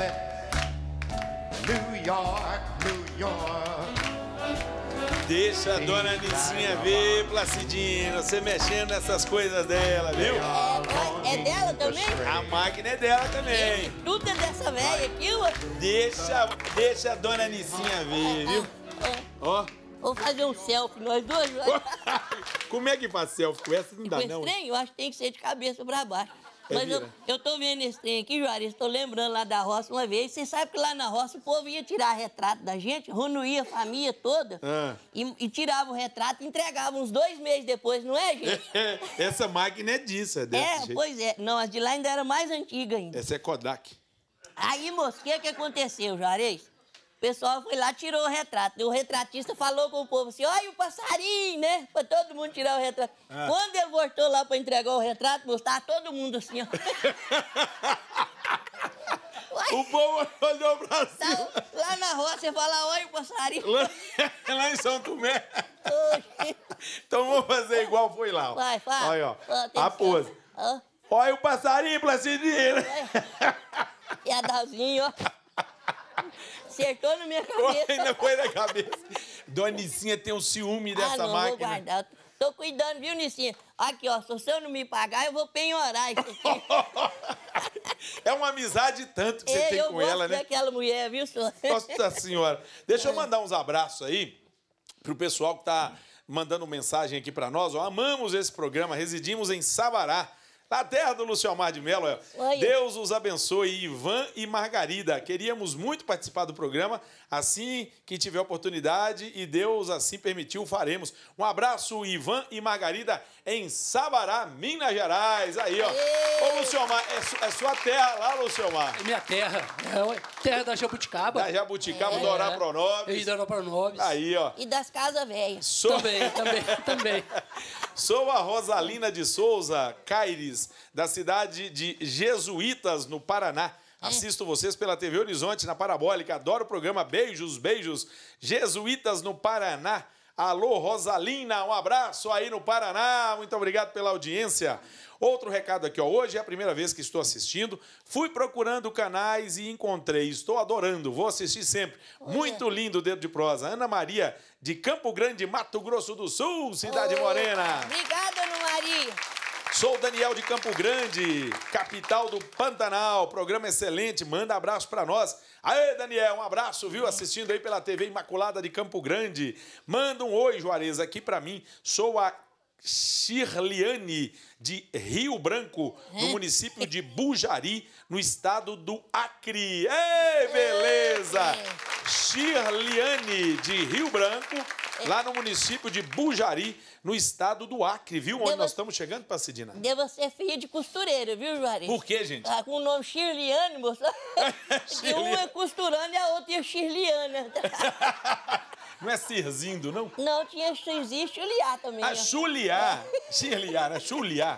said, New York, New York. Deixa a dona Nicinha ver, Placidina, você mexendo nessas coisas dela, viu? É dela também? A máquina é dela também. Tudo é dessa velha aqui, ué. Deixa a dona Nicinha ver, viu? Ó. Vou fazer um selfie, nós dois. Como é que faz selfie com essa? Não dá, Com não. esse trem, eu acho que tem que ser de cabeça pra baixo. É, Mas eu tô vendo esse trem aqui, Juarez, tô lembrando lá da roça uma vez. Você sabe que lá na roça o povo ia tirar retrato da gente, reunia a família toda e tirava o retrato e entregava uns 2 meses depois, não é, gente? Essa máquina é disso, é desse jeito. Pois é. Não, as de lá ainda era mais antiga ainda. Essa é Kodak. Aí, moço, o que aconteceu, Juarez? O pessoal foi lá, tirou o retrato. E o retratista falou com o povo assim, olha o passarinho, né? Pra todo mundo tirar o retrato. Quando ele voltou lá pra entregar o retrato, moço, tava todo mundo assim, ó. O povo olhou pra cima. Tá, lá na roça, você fala, olha o passarinho. Lá em São Tomé. Então vamos fazer igual foi lá. Ó. Vai. Olha, ó. A pose. Olha o passarinho, Placidina. Piadalzinho, ó. Acertou na minha cabeça. Ainda foi na cabeça. Dona Nicinha tem um ciúme dessa não, máquina. Vou guardar. Tô cuidando, viu, Nicinha? Aqui, ó, se você não me pagar, eu vou penhorar isso aqui. É uma amizade tanto que você tem com ela, né? Eu gosto daquela mulher, viu, senhor? Nossa Senhora. Deixa eu mandar uns abraços aí pro pessoal que tá mandando mensagem aqui pra nós. Ó, amamos esse programa, residimos em Sabará, na terra do Luciomar de Mello. Deus os abençoe, Ivan e Margarida. Queríamos muito participar do programa, assim que tiver oportunidade e Deus assim permitiu, faremos. Um abraço, Ivan e Margarida, em Sabará, Minas Gerais. Aí, ó. Ô, Luciomar, é sua terra lá, Luciomar? É minha terra. É terra da Jabuticaba. Da Jabuticaba, do Orá Pronobis. E do Orá Pronobis. Aí, ó. E das casas velhas. Também. Sou a Rosalina de Souza Caires, da cidade de Jesuítas, no Paraná. Assisto vocês pela TV Horizonte, na Parabólica. Adoro o programa. Beijos, beijos. Jesuítas, no Paraná. Alô, Rosalina, um abraço aí no Paraná. Muito obrigado pela audiência. Outro recado aqui, ó. Hoje é a primeira vez que estou assistindo. Fui procurando canais e encontrei. Estou adorando. Vou assistir sempre. Muito lindo o Dedo de Prosa. Ana Maria, de Campo Grande, Mato Grosso do Sul, Cidade Morena. Obrigada, Ana Maria. Sou Daniel de Campo Grande, capital do Pantanal. Programa excelente. Manda abraço pra nós. Aê, Daniel, um abraço, viu? Assistindo aí pela TV Imaculada de Campo Grande. Manda um oi, Juarez, aqui pra mim. Sou a Shirliane, de Rio Branco, no município de Bujari, no estado do Acre. Ei, beleza! Shirliane, de Rio Branco, lá no município de Bujari, no estado do Acre, viu? Onde nós estamos chegando, Placidina? Devo ser filha de costureira, viu, Juarez? Por quê, gente? Com o nome Shirliane, moça. E uma é costurando e a outra é Shirliana. Não é Cirzindo, não? Não, existe Chuliá também. A Chuliá. Shirliana, Chuliá.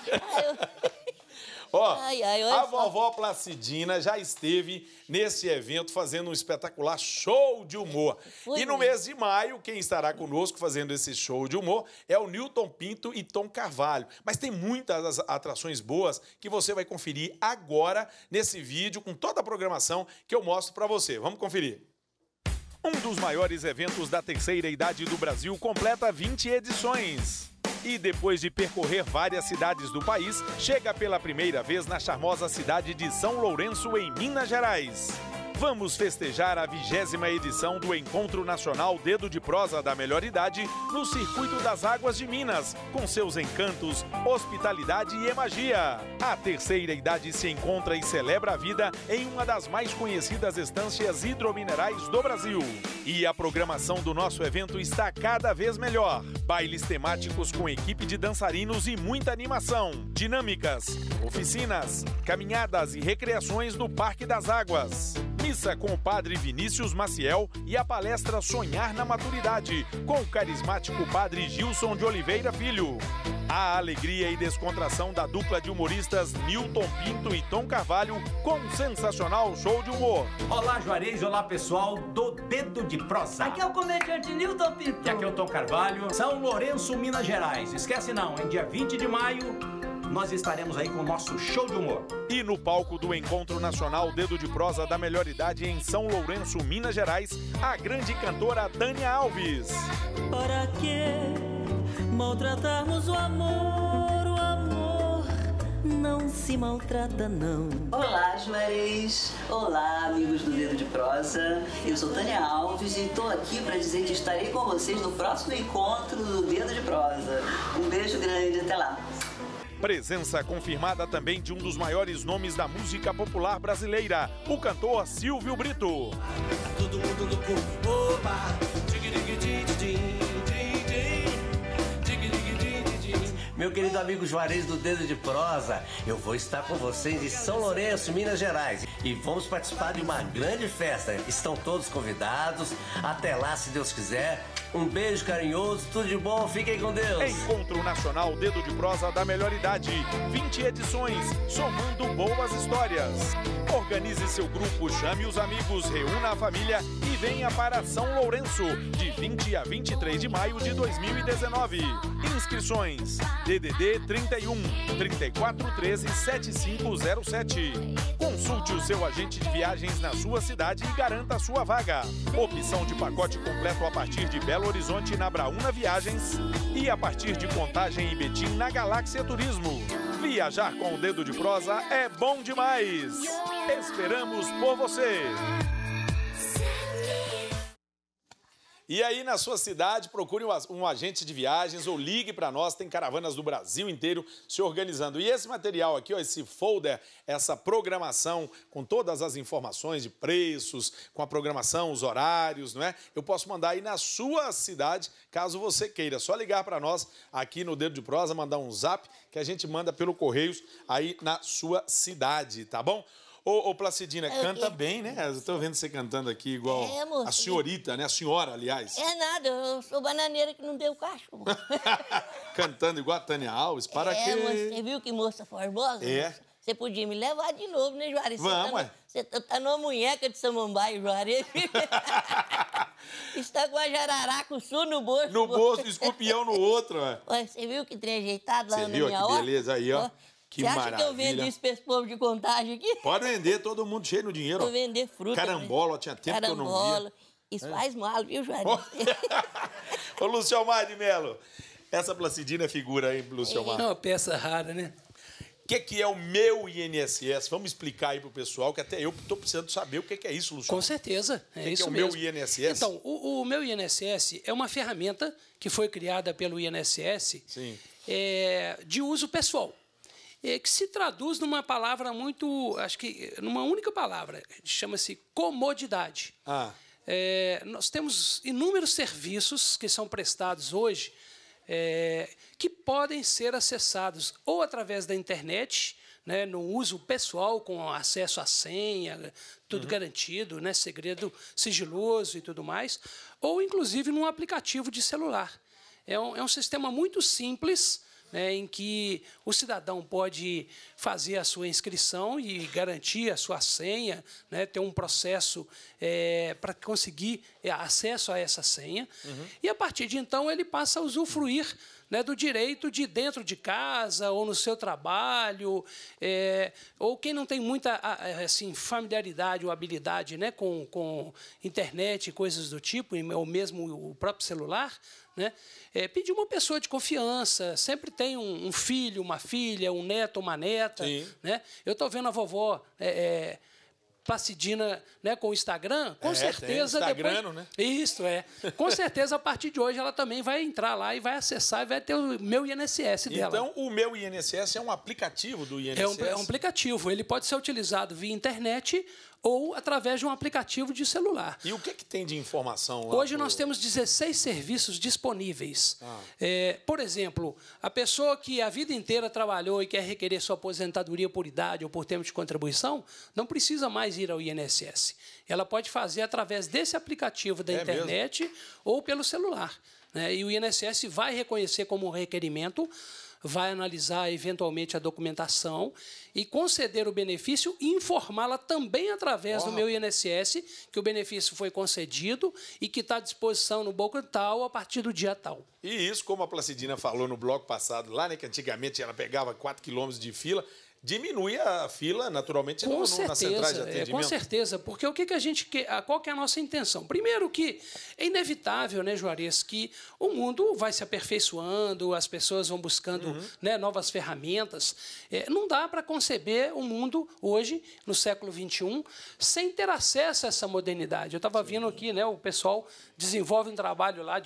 Ó, a vovó Placidina já esteve nesse evento fazendo um espetacular show de humor. E no mês de maio, quem estará conosco fazendo esse show de humor é o Newton Pinto e Tom Carvalho. Mas tem muitas atrações boas que você vai conferir agora nesse vídeo com toda a programação que eu mostro pra você. Vamos conferir. Um dos maiores eventos da terceira idade do Brasil completa 20 edições. E depois de percorrer várias cidades do país, chega pela primeira vez na charmosa cidade de São Lourenço, em Minas Gerais. Vamos festejar a 20ª edição do Encontro Nacional Dedo de Prosa da Melhor Idade no Circuito das Águas de Minas, com seus encantos, hospitalidade e magia. A terceira idade se encontra e celebra a vida em uma das mais conhecidas estâncias hidrominerais do Brasil. E a programação do nosso evento está cada vez melhor. Bailes temáticos com equipe de dançarinos e muita animação. Dinâmicas, oficinas, caminhadas e recreações no Parque das Águas. Missa com o padre Vinícius Maciel e a palestra Sonhar na Maturidade, com o carismático padre Gilson de Oliveira Filho. A alegria e descontração da dupla de humoristas Newton Pinto e Tom Carvalho, com um sensacional show de humor. Olá, Juarez, olá, pessoal do Dedo de Prosa. Aqui é o comediante Newton Pinto. E aqui é o Tom Carvalho, São Lourenço, Minas Gerais. Esquece não, em dia 20 de maio... nós estaremos aí com o nosso show de humor. E no palco do Encontro Nacional Dedo de Prosa da Melhor Idade em São Lourenço, Minas Gerais, a grande cantora Tânia Alves. Para que maltratarmos o amor? O amor não se maltrata, não. Olá, Juarez. Olá, amigos do Dedo de Prosa. Eu sou Tânia Alves e estou aqui para dizer que estarei com vocês no próximo encontro do Dedo de Prosa. Um beijo grande, até lá. Presença confirmada também de um dos maiores nomes da música popular brasileira, o cantor Silvio Brito. Todo mundo louco, oba, Meu querido amigo Juarez do Dedo de Prosa, eu vou estar com vocês em São Lourenço, Minas Gerais. E vamos participar de uma grande festa. Estão todos convidados. Até lá, se Deus quiser. Um beijo carinhoso, tudo de bom, fiquem com Deus. Encontro Nacional Dedo de Prosa da Melhor Idade. 20 edições, somando boas histórias. Organize seu grupo, chame os amigos, reúna a família e venha para São Lourenço, de 20 a 23 de maio de 2019. Inscrições: DDD 31 3413 7507. Consulte o seu agente de viagens na sua cidade e garanta a sua vaga. Opção de pacote completo a partir de Belo Horizonte na Brauna Viagens e a partir de Contagem e Betim na Galáxia Turismo. Viajar com o Dedo de Prosa é bom demais. Esperamos por você. E aí, na sua cidade, procure um agente de viagens ou ligue para nós. Tem caravanas do Brasil inteiro se organizando. E esse material aqui, ó, esse folder, essa programação com todas as informações de preços, com a programação, os horários, não é? Eu posso mandar aí na sua cidade, caso você queira. Só ligar para nós aqui no Dedo de Prosa, mandar um zap que a gente manda pelo Correios aí na sua cidade, tá bom? Ô, Placidina, canta bem, né? Eu tô vendo você cantando aqui igual moço, a senhorita, né? A senhora, aliás. É nada, eu sou bananeira que não deu cachorro. Cantando igual a Tânia Alves, para quê? Moça, você viu que moça formosa? É. Moça? Você podia me levar de novo, né, Juarez? Vamos, Você tá numa munheca de samambaia, Juarez. Está com a jararaca-sul no bolso. No bolso, escorpião no outro, ué. Olha, você viu que trem ajeitado lá na minha Você hora? viu que beleza aí, ó? Que você acha maravilha. que eu vendo isso pra esse povo de Contagem aqui? Pode vender, todo mundo cheio no dinheiro. Vou vender fruta. Carambola, tinha tempo que eu não via. Isso faz mal, viu, Juarez? Ô, Lúcio Almar de Melo, essa Placidina é figura aí, Lúcio Almar. É uma peça rara, né? O que é o meu INSS? Vamos explicar aí pro pessoal, que até eu estou precisando saber o que é isso, Lúcio. Com certeza, é isso o mesmo. O meu INSS? Então, o meu INSS é uma ferramenta que foi criada pelo INSS de uso pessoal, que se traduz numa palavra muito, acho que numa única palavra, chama-se comodidade. Nós temos inúmeros serviços que são prestados hoje que podem ser acessados ou através da internet, né, no uso pessoal, com acesso à senha, tudo garantido, né, segredo sigiloso e tudo mais, ou inclusive num aplicativo de celular. É um sistema muito simples, né, em que o cidadão pode fazer a sua inscrição e garantir a sua senha, né, ter um processo para conseguir acesso a essa senha. E, a partir de então, ele passa a usufruir, né, do direito de dentro de casa ou no seu trabalho, ou quem não tem muita assim, familiaridade ou habilidade, né, com internet e coisas do tipo, ou mesmo o próprio celular, né, pedir uma pessoa de confiança. Sempre tem um filho, uma filha, um neto, uma neta. Né? Eu estou vendo a vovó Placidina, né, com o Instagram, com certeza Instagram, depois... né? Isso, com certeza, a partir de hoje, ela também vai entrar lá e vai acessar e vai ter o meu INSS dela. Então, o meu INSS é um aplicativo do INSS? É um aplicativo. Ele pode ser utilizado via internet ou através de um aplicativo de celular. E o que tem de informação lá? Hoje nós temos 16 serviços disponíveis. Por exemplo, a pessoa que a vida inteira trabalhou e quer requerer sua aposentadoria por idade ou por tempo de contribuição, não precisa mais ir ao INSS. Ela pode fazer através desse aplicativo da internet ou pelo celular. Né? E o INSS vai reconhecer como requerimento vai analisar eventualmente a documentação e conceder o benefício e informá-la também através do meu INSS que o benefício foi concedido e que está à disposição no banco tal a partir do dia tal. E isso, como a Placidina falou no bloco passado lá, né, que antigamente ela pegava 4 quilômetros de fila, diminui a fila, naturalmente, nas centrais de atendimento. Com certeza, porque o que a gente quer, qual que é a nossa intenção? Primeiro que é inevitável, né, Juarez, que o mundo vai se aperfeiçoando, as pessoas vão buscando né, novas ferramentas. Não dá para conceber um mundo hoje, no século XXI, sem ter acesso a essa modernidade. Eu estava vendo aqui, né, o pessoal desenvolve um trabalho lá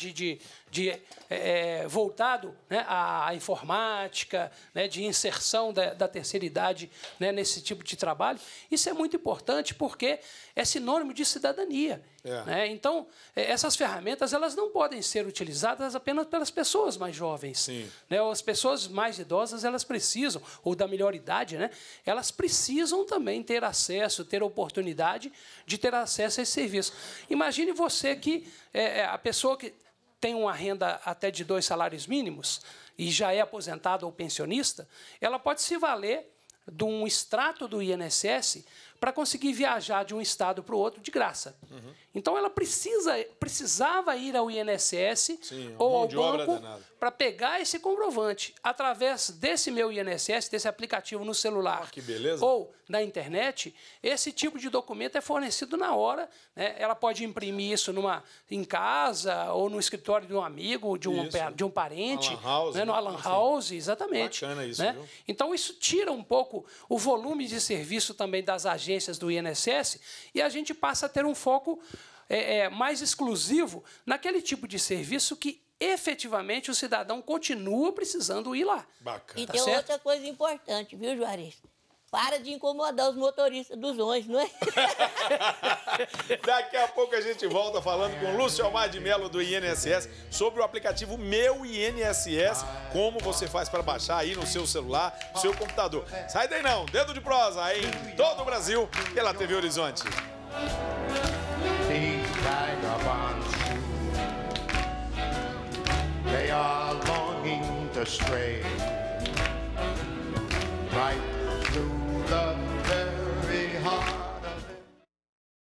voltado né, à informática, né, de inserção da terceira idade né, nesse tipo de trabalho. Isso é muito importante porque é sinônimo de cidadania. Né? Então, essas ferramentas elas não podem ser utilizadas apenas pelas pessoas mais jovens. Né? As pessoas mais idosas elas precisam, ou da melhor idade, né? Elas precisam também ter acesso, ter oportunidade de ter acesso a esse serviço. Imagine você que a pessoa que tem uma renda até de 2 salários mínimos e já é aposentado ou pensionista, ela pode se valer de um extrato do INSS para conseguir viajar de um estado para o outro de graça. Então, ela precisava ir ao INSS ou ao banco para pegar esse comprovante. Através desse meu INSS, desse aplicativo no celular ou na internet, esse tipo de documento é fornecido na hora. Né? Ela pode imprimir isso em casa ou no escritório de um amigo, de um parente, no Alan House, exatamente. Bacana isso, né? Viu? Então, isso tira um pouco o volume de serviço também das agências do INSS e a gente passa a ter um foco mais exclusivo naquele tipo de serviço que efetivamente o cidadão continua precisando ir lá. Bacana. E tem outra coisa importante, viu, Juarez? Para de incomodar os motoristas dos ônibus, não é? Daqui a pouco a gente volta falando com Lúcio Almar de Mello do INSS sobre o aplicativo Meu INSS, como você faz para baixar aí no seu celular, no seu computador. Sai daí não, Dedo de Prosa em todo o Brasil pela TV Horizonte. These vagabonds, they are longing to stray right through the